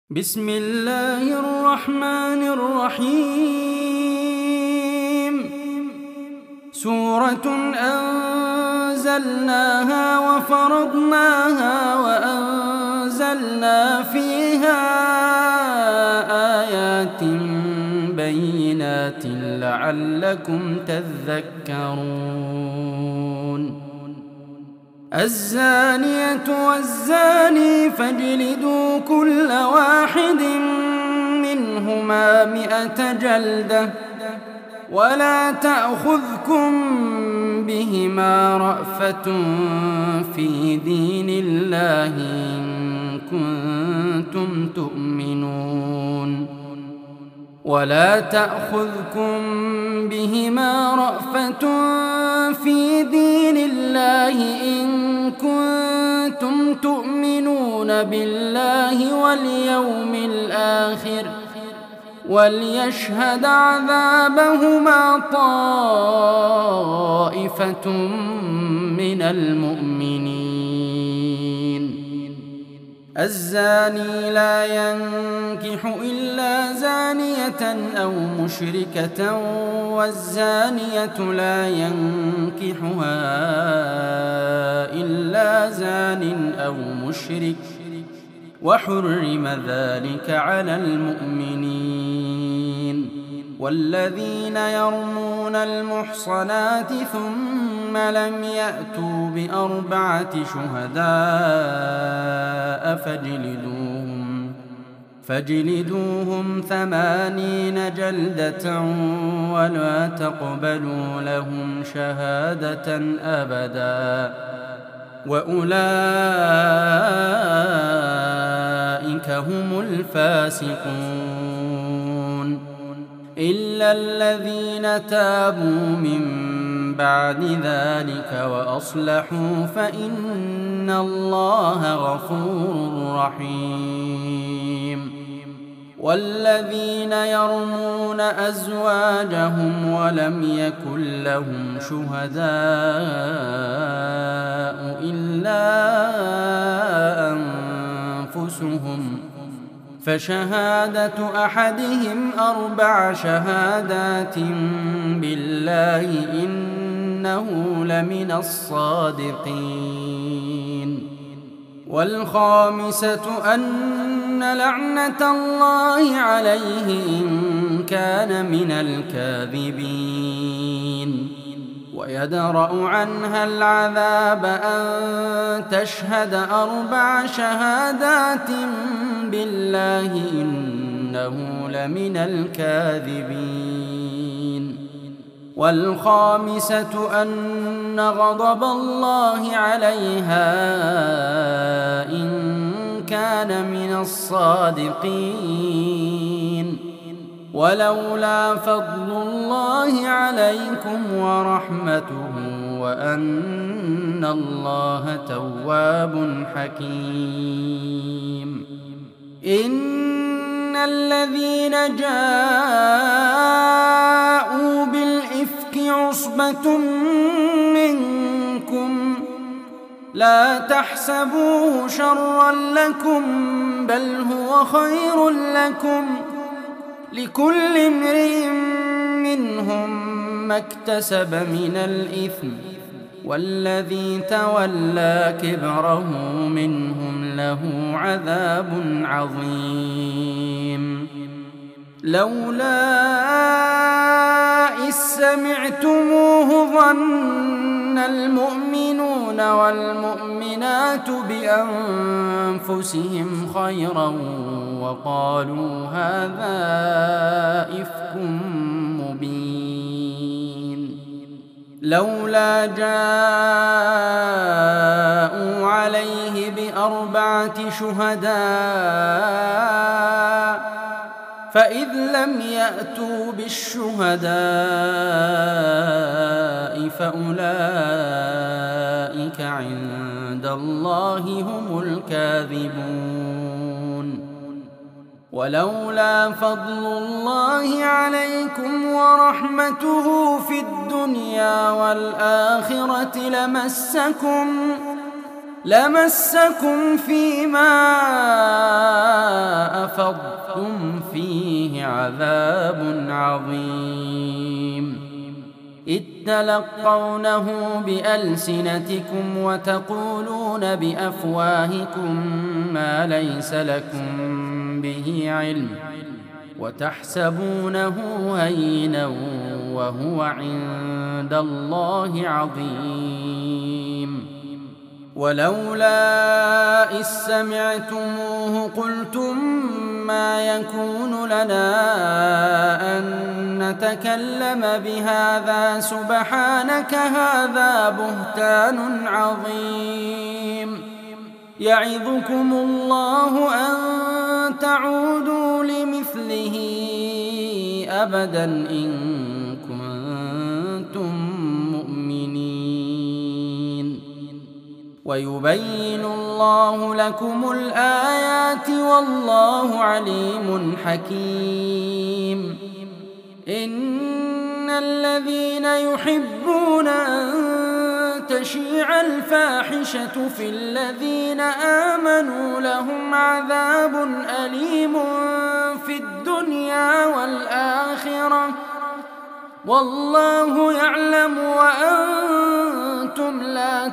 بسم الله الرحمن الرحيم. سورة أنزلناها وفرضناها وأنزلنا فيها آيات بينات لعلكم تذكرون. الزانية والزاني فاجلدوا كل واحد منهما 100 جلدة ولا تأخذكم بهما رأفة في دين الله إن كنتم تؤمنون بالله واليوم الآخر وليشهد عذابهما طائفة من المؤمنين. الزاني لا ينكح إلا زانية أو مشركة والزانية لا ينكحها إلا زان أو مشرك وحرم ذلك على المؤمنين. والذين يرمون المحصنات ثم لم يأتوا ب4 شهداء فاجلدوهم 80 جلدة ولا تقبلوا لهم شهادة أبدا وأولئك هم الفاسقون. إلا الذين تابوا من بعد ذلك وأصلحوا فإن الله غفور رحيم. والذين يرمون أزواجهم ولم يكن لهم شهداء إلا أنفسهم فشهادة أحدهم 4 شهادات بالله إنه لمن الصادقين. والخامسة أن لعنة الله عليه إن كان من الكاذبين. ويدرأ عنها العذاب أن تشهد 4 شهادات بالله إنه لمن الكاذبين. والخامسة أن غضب الله عليها إن كان من الصادقين. ولولا فضل الله عليكم ورحمته وأن الله تواب حكيم. إن الذين جاءوا بالإفك عصبة منكم لا تحسبوه شرا لكم بل هو خير لكم لكل امرئ منهم ما اكتسب من الإثم والذي تولى كبره منهم له عذاب عظيم. لولا إذ سمعتموه ظن المؤمنون والمؤمنات بأنفسهم خيرا وقالوا هذا إفك مبين. لولا جاءوا عليه ب4 شهداء فإذ لم يأتوا بالشهداء فأولئك عند الله هم الكاذبون. ولولا فضل الله عليكم ورحمته في الدنيا والآخرة لمسكم فيما أفضتم فيه عذاب عظيم إذ تلقونه بألسنتكم وتقولون بأفواهكم ما ليس لكم به علم وتحسبونه هينا وهو عند الله عظيم ولولا إذ سمعتموه قلتم ما يكون لنا أن نتكلم بهذا سبحانك هذا بهتان عظيم يعظكم الله أن تعودوا لمثله أبدا إن كنتم مؤمنين ويبين الله لكم الآيات والله عليم حكيم إن الذين يحبون أن تشيع الفاحشة في الذين آمنوا لهم عذاب أليم في الدنيا والآخرة والله يعلم وأنتم لا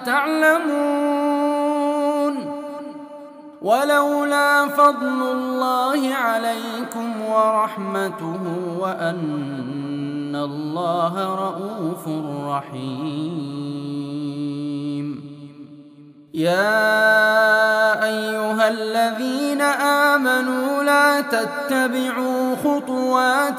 تعلمون ولولا فضل الله عليكم ورحمته وأن الله رؤوف رحيم يا أيها الذين آمنوا لا تتبعوا خطوات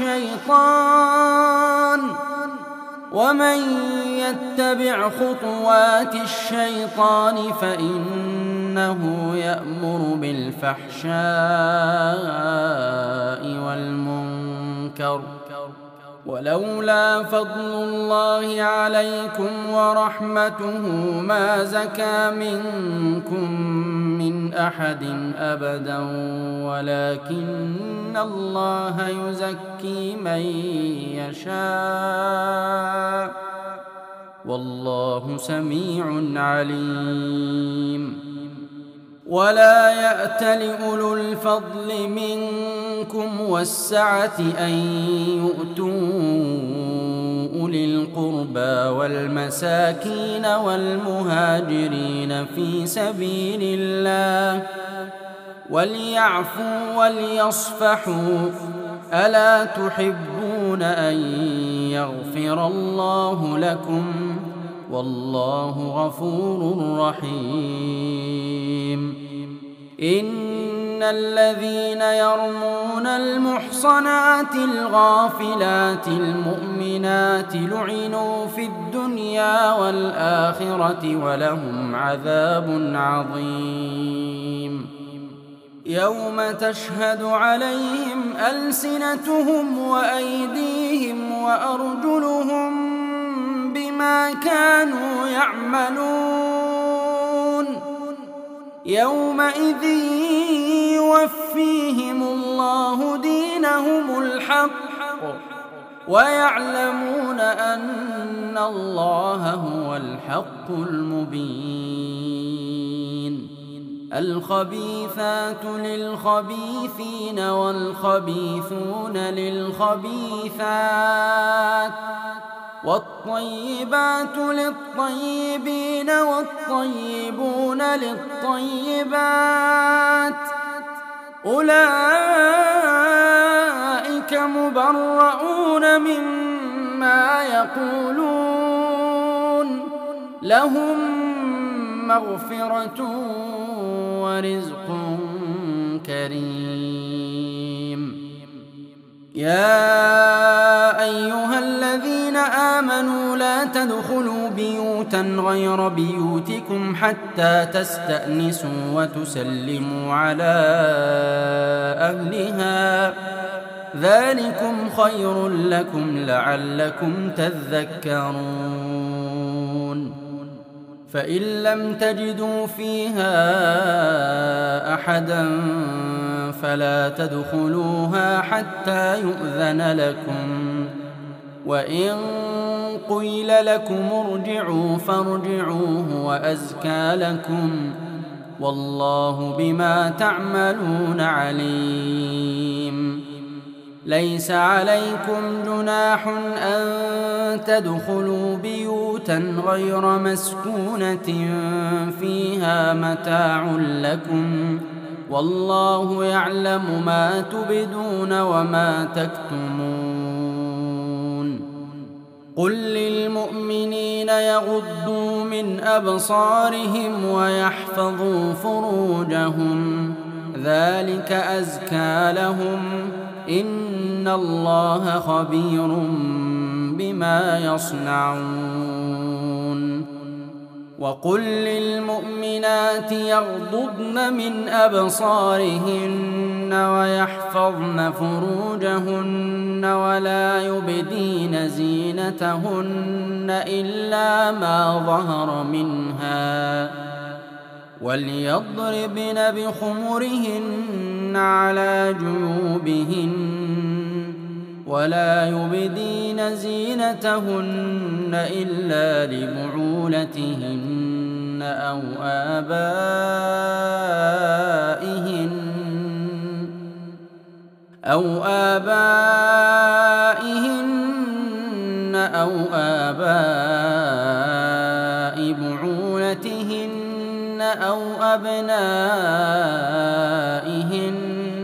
الشيطان ومن يتبع خطوات الشيطان فإنه يأمر بالفحشاء والمنكر ولولا فضل الله عليكم ورحمته ما زكى منكم من أحد أبدا ولكن الله يزكي من يشاء والله سميع عليم ولا يأتل أولو الفضل منكم والسعة أن يؤتوا أولي القربى والمساكين والمهاجرين في سبيل الله وليعفوا وليصفحوا ألا تحبون أن يغفر الله لكم والله غفور رحيم إن الذين يرمون المحصنات الغافلات المؤمنات لعنوا في الدنيا والآخرة ولهم عذاب عظيم يوم تشهد عليهم ألسنتهم وأيديهم وأرجلهم بما كانوا يعملون يومئذ يوفيهم الله دينهم الحق ويعلمون أن الله هو الحق المبين الخبيثات للخبيثين والخبيثون للخبيثات والطيبات للطيبين والطيبون للطيبات أولئك مبرؤون مما يقولون لهم مغفرة ورزق كريم يا أيها الذين آمنوا لا تدخلوا بيوتا غير بيوتكم حتى تستأنسوا وتسلموا على أهلها ذلكم خير لكم لعلكم تذكرون فإن لم تجدوا فيها أحدا فلا تدخلوها حتى يؤذن لكم وإن قيل لكم ارجعوا فارجعوا هو أزكى لكم والله بما تعملون عليم. ليس عليكم جناح أن تدخلوا بيوتا غير مسكونة فيها متاع لكم، والله يعلم ما تبدون وما تكتمون. قل للمؤمنين يغضوا من أبصارهم ويحفظوا فروجهم، ذلك أزكى لهم، إن الله خبير بما يصنعون. وقل للمؤمنات يغضضن من أبصارهن ويحفظن فروجهن ولا يبدين زينتهن إلا ما ظهر منها، وليضربن بخمرهن على جيوبهن، ولا يبدين زينتهن إلا لبعولتهن أو آبائهن أو آباء بعولتهن أو أبنائهن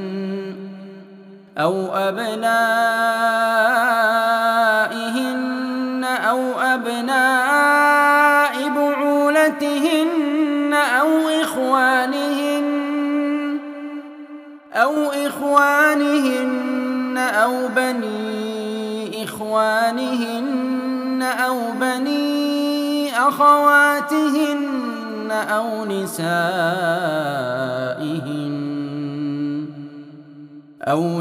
أو أبناء بعولتهن أو إخوانهن أو بني إخوانهن أو بني أخواتهن أو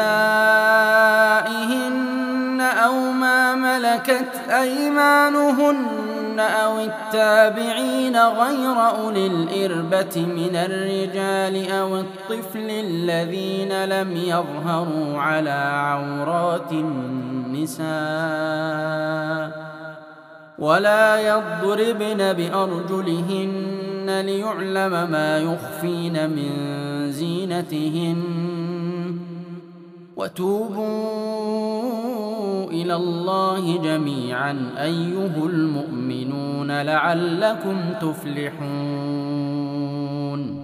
نسائهن أو ما ملكت أيمانهن أو التابعين غير أولي الإربة من الرجال أو الطفل الذين لم يظهروا على عورات النساء، ولا يضربن بأرجلهن ليعلم ما يخفين من زينتهن، وتوبوا إلى الله جميعا أيها المؤمنون لعلكم تفلحون.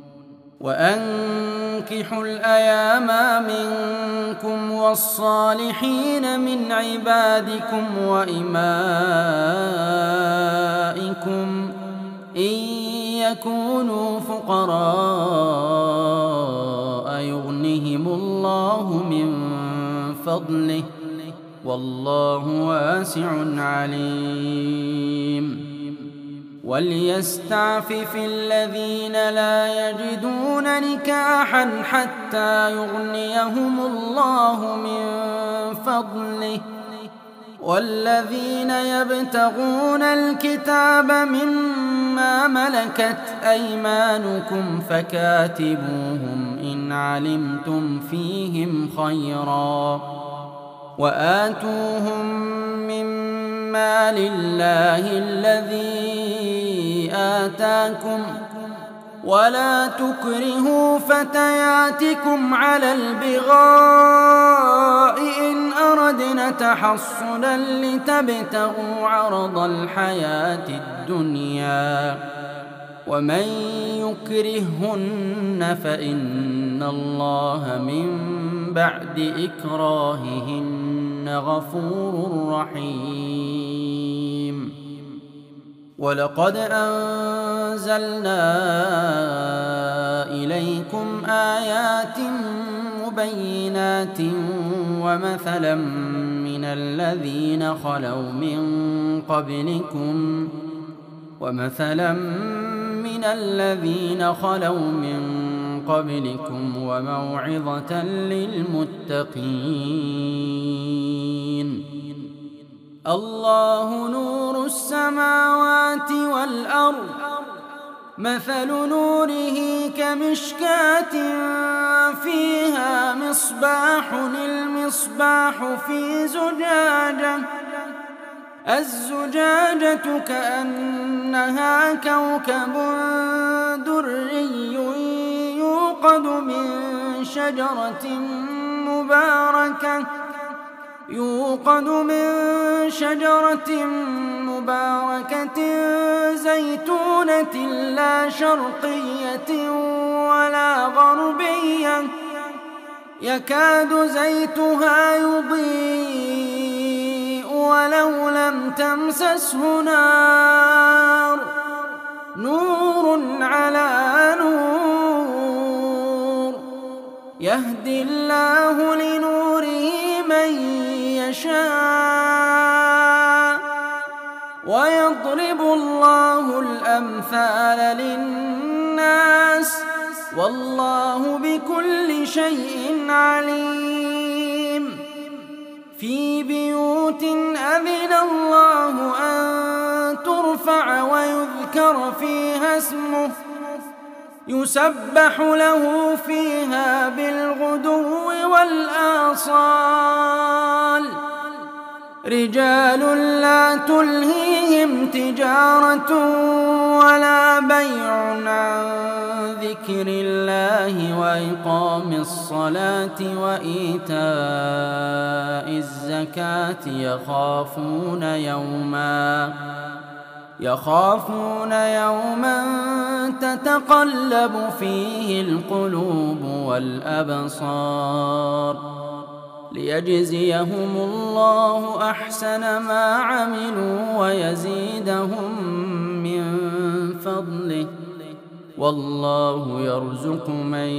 وأنكحوا الأيام منكم والصالحين من عبادكم وإمائكم إن يكونوا فقراء يغنهم الله من فضله، والله واسع عليم. وليستعفف الذين لا يجدون نكاحا حتى يغنيهم الله من فضله، والذين يبتغون الكتاب مما ملكت أيمانكم فكاتبوهم إن علمتم فيهم خيرا، وآتوهم مما لله الذي آتاكم، ولا تكرهوا فتياتكم على البغاء إن أردنا تحصنا لتبتغوا عرض الحياة الدنيا، ومن يكرهن فإن الله من بعد إكراههن غفور رحيم. ولقد أنزلنا إليكم آيات مبينات ومثلا من الذين خلوا من قبلكم وموعظة للمتقين. الله نور السماوات والأرض، مثل نوره كمشكاة فيها مصباح، المصباح في زجاجة، الزجاجة كأنها كوكب دري يوقد من شجرة مباركة زيتونة لا شرقية ولا غربية يكاد زيتها يضيء ولو لم تمسسه نار نور على نور يهدي الله لنوره من يشاء ويضرب الله الأمثال للناس والله بكل شيء عليم في بيوت أذن الله أن ترفع ويذكر فيها اسمه يسبح له فيها بالغدو والآصال رجال لا تلهيهم تجارة ولا بيع عن ذكر الله وإقام الصلاة وإيتاء الزكاة يخافون يوما تتقلب فيه القلوب والأبصار ليجزيهم الله أحسن ما عملوا ويزيدهم من فضله والله يرزق من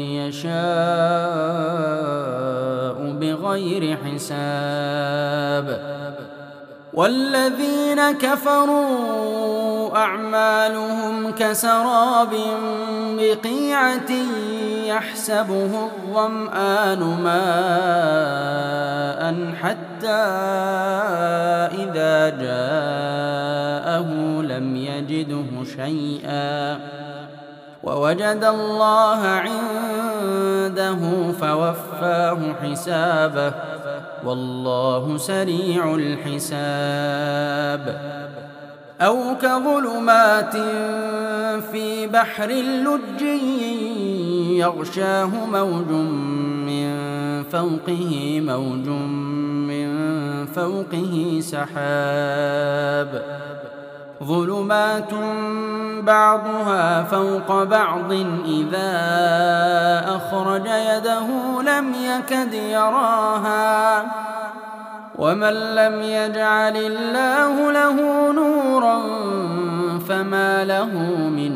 يشاء بغير حساب والذين كفروا أعمالهم كسراب بقيعة يحسبه الظمآن ماء حتى إذا جاءه لم يجده شيئا ووجد الله عنده فوفاه حسابه والله سريع الحساب أو كظلمات في بحر لج يغشاه موج من فوقه سحاب ظلمات بعضها فوق بعض إذا أخرج يده لم يكد يراها ومن لم يجعل الله له نورا فما له من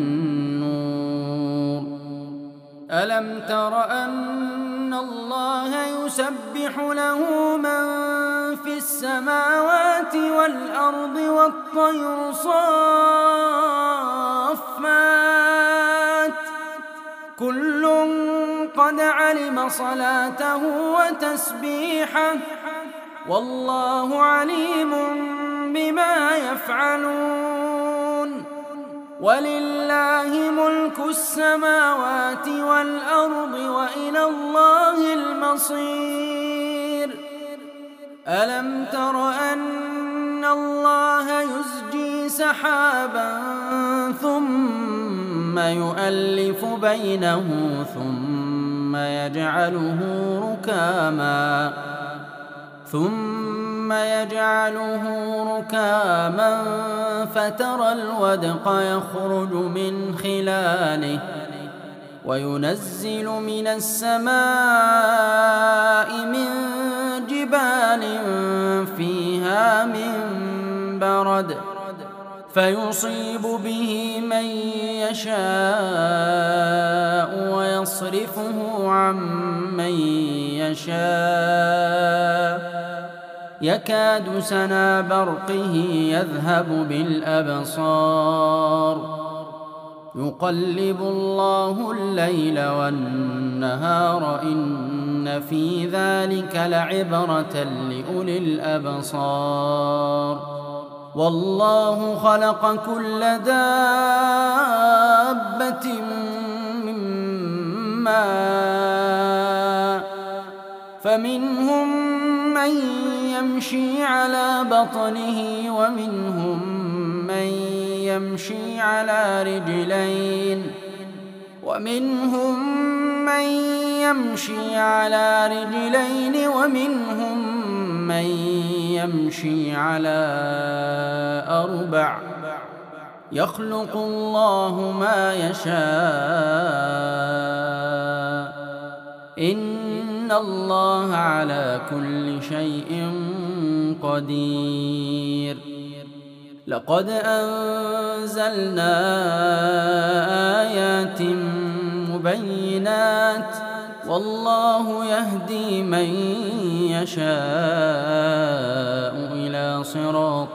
نور ألم تر أن الله يسبح له من في السماوات والأرض والطير صافات كل قد علم صلاته وتسبيحه والله عليم بما يفعلون ولله ملك السماوات والأرض وإلى الله المصير ألم تر أن الله يزجي سحابا ثم يؤلف بينه ثم يجعله ركاما فترى الودق يخرج من خلاله وينزل من السماء من جبال فيها من برد فيصيب به من يشاء ويصرفه عن من يشاء يكاد سنا برقه يذهب بالأبصار يقلب الله الليل والنهار إن في ذلك لعبرة لأولي الأبصار والله خلق كل دابة من ماء فمنهم من يمشي على بطنه ومنهم من يمشي على رجلين ومنهم من يمشي على رجلين ومنهم من يمشي على أربع يخلق الله ما يشاء إن الله على كل شيء قدير. لقد أنزلنا آيات مبينات والله يهدي من يشاء إلى صراط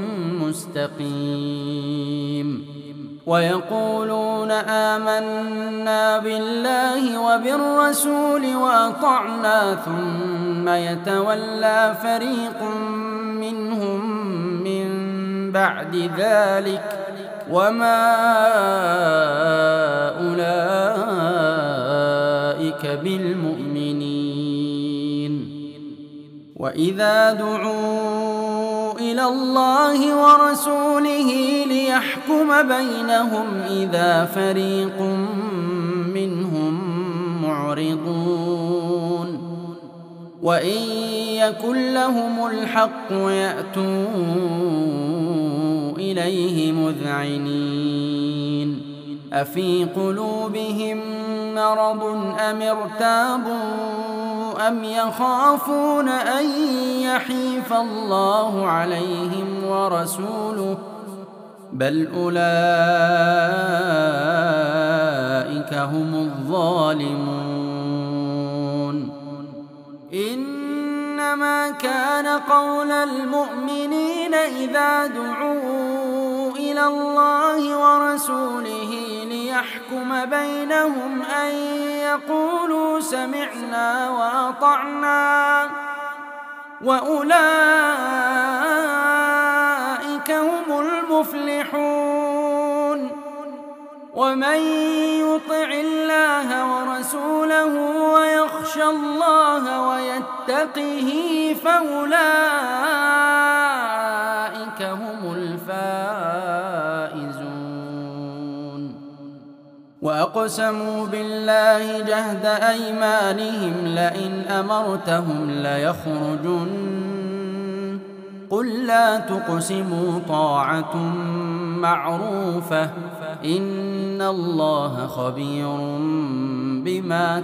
مستقيم. ويقولون آمنا بالله وبالرسول وأطعنا ثم يتولى فريق منهم من بعد ذلك وما أولئك بالمؤمنين. وإذا دعوا إلى الله ورسوله ليحكم بينهم إذا فريق منهم معرضون وإن يكن لهم الحق يأتوا إليه مذعنين. أفي قلوبهم مرض أم ارتابوا أم يخافون أن يحيف الله عليهم ورسوله بل أولئك هم الظالمون. إنما كان قول المؤمنين إذا دعوا إلى الله ورسوله ليحكم بينهم أن يقولوا سمعنا وأطعنا وأولئك هم المفلحون. ومن يطع الله ورسوله ويخشى الله ويتقه فأولئك هم الفائزون. وأقسموا بالله جهد أيمانهم لئن أمرتهم ليخرجن قل لا تقسموا طاعة معروفة إن الله خبير بما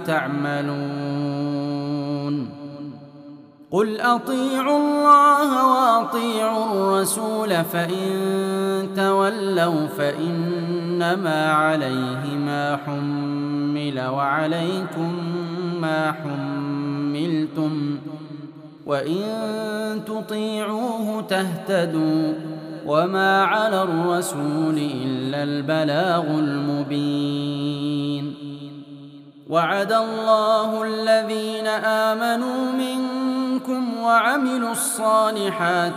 تعملون. قل أطيعوا الله وأطيعوا الرسول فإن تولوا فإنما عليه ما حمل وعليكم ما حملتم وإن تطيعوه تهتدوا وما على الرسول إلا البلاغ المبين. وعد الله الذين آمنوا منكم وعملوا الصالحات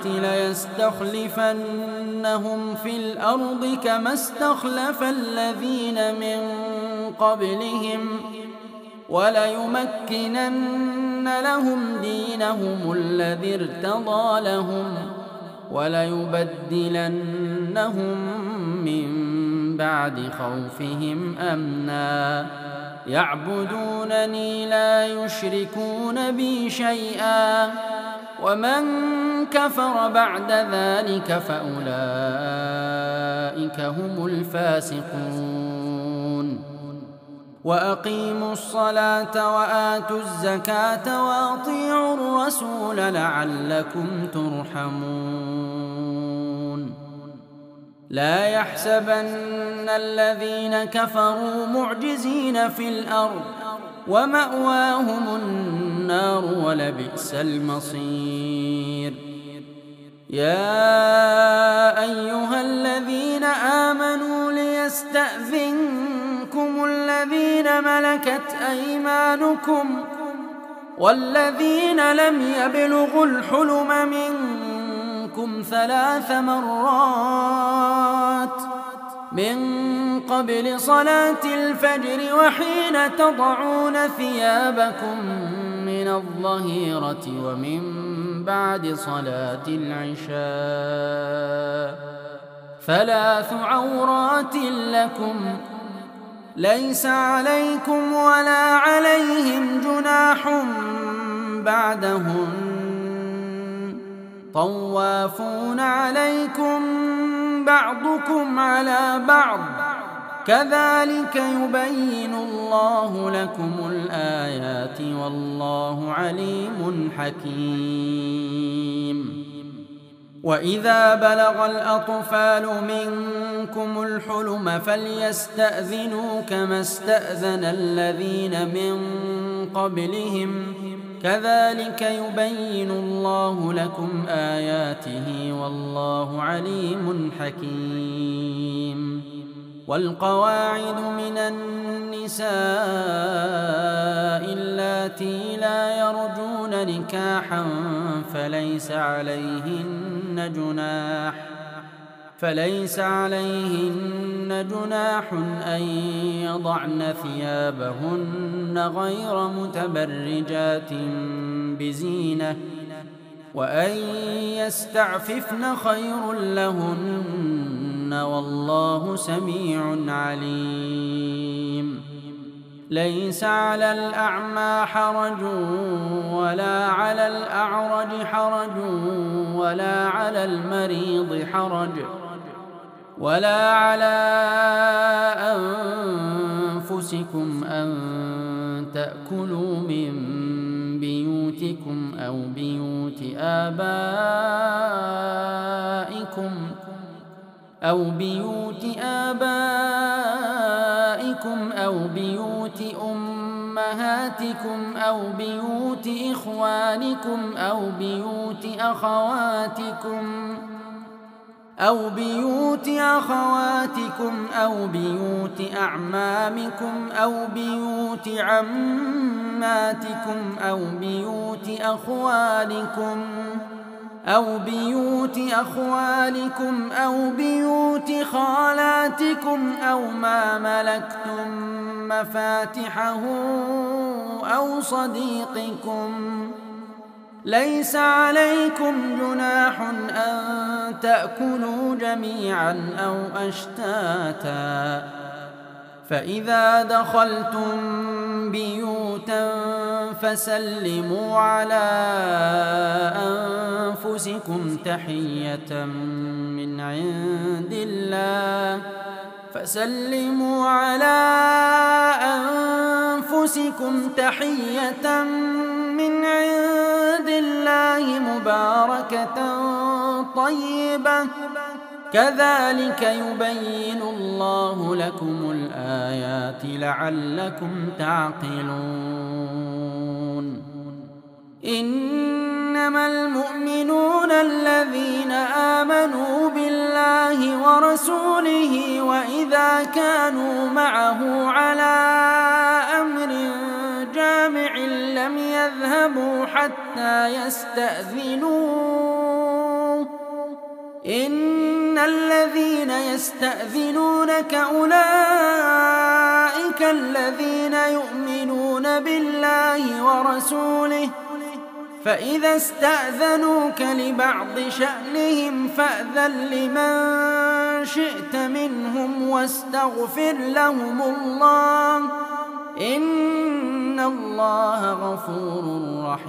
ليستخلفنهم في الأرض كما استخلف الذين من قبلهم وليمكنن لهم دينهم الذي ارتضى لهم وليبدلنهم من بعد خوفهم أمنا يعبدونني لا يشركون بي شيئا ومن كفر بعد ذلك فأولئك هم الفاسقون. وأقيموا الصلاة وآتوا الزكاة وأطيعوا الرسول لعلكم ترحمون. لا يحسبن الذين كفروا معجزين في الأرض ومأواهم النار ولبئس المصير. يا أيها الذين آمنوا ليستأذنكم الذين ملكت أيمانكم والذين لم يبلغوا الحلم منكم 3 مرات من قبل صلاة الفجر وحين تضعون ثيابكم من الظهيرة ومن بعد صلاة العشاء ثلاث عورات لكم ليس عليكم ولا عليهم جناح بعدهن طوافون عليكم بعضكم على بعض كذلك يبين الله لكم الآيات والله عليم حكيم. وإذا بلغ الأطفال منكم الحلم فليستأذنوا كما استأذن الذين من قبلهم كذلك يبين الله لكم آياته والله عليم حكيم. والقواعد من النساء اللاتي لا يرجون نكاحا فليس عليهن جناح أن يضعن ثيابهن غير متبرجات بزينة وأن يستعففن خير لهن والله سميع عليم. ليس على الأعمى حرج ولا على الأعرج حرج ولا على المريض حرج ولا على أنفسكم أن تأكلوا من بيوتكم أو بيوت آبائكم أو بيوت أمهاتكم أو بيوت إخوانكم أو بيوت أخواتكم أو بيوت أعمامكم أو بيوت عماتكم أو بيوت أخوالكم أو بيوت خالاتكم أو ما ملكتم مفاتحه أو صديقكم. ليس عليكم جناح أن تأكلوا جميعا أو أشتاتا فإذا دخلتم بيوتا فسلموا على أنفسكم تحية من عند الله مباركة طيبة كذلك يبين الله لكم الآيات لعلكم تعقلون. إنما المؤمنون الذين آمنوا بالله ورسوله وإذا كانوا معه على أمر جامع لم يذهبوا حتى يستأذنوه إن الذين يستأذنونك أولئك الذين يؤمنون بالله ورسوله فإذا استأذنوك لبعض شأنهم فأذن لمن شئت منهم واستغفر لهم الله إن الله غفور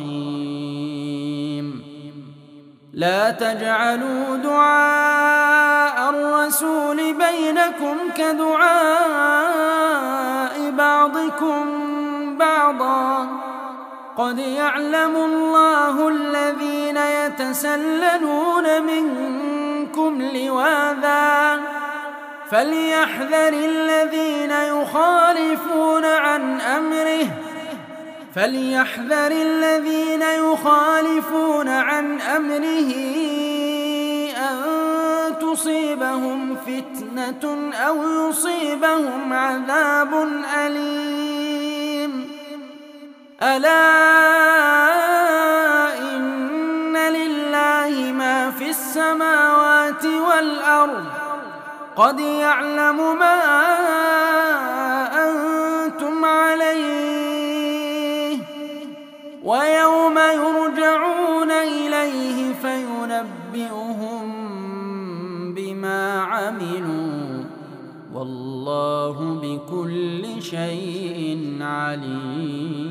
رحيم. لا تجعلوا دعاء الرسول بينكم كدعاء بعضكم بعضا قد يعلم الله الذين يتسللون منكم لواذا فليحذر الذين يخالفون عن أمره أن تصيبهم فتنة أو يصيبهم عذاب أليم. ألا إن لله ما في السماوات والأرض قد يعلم ما أنتم عليه ويوم يرجعون إليه فينبئهم بما عملوا والله بكل شيء عليم.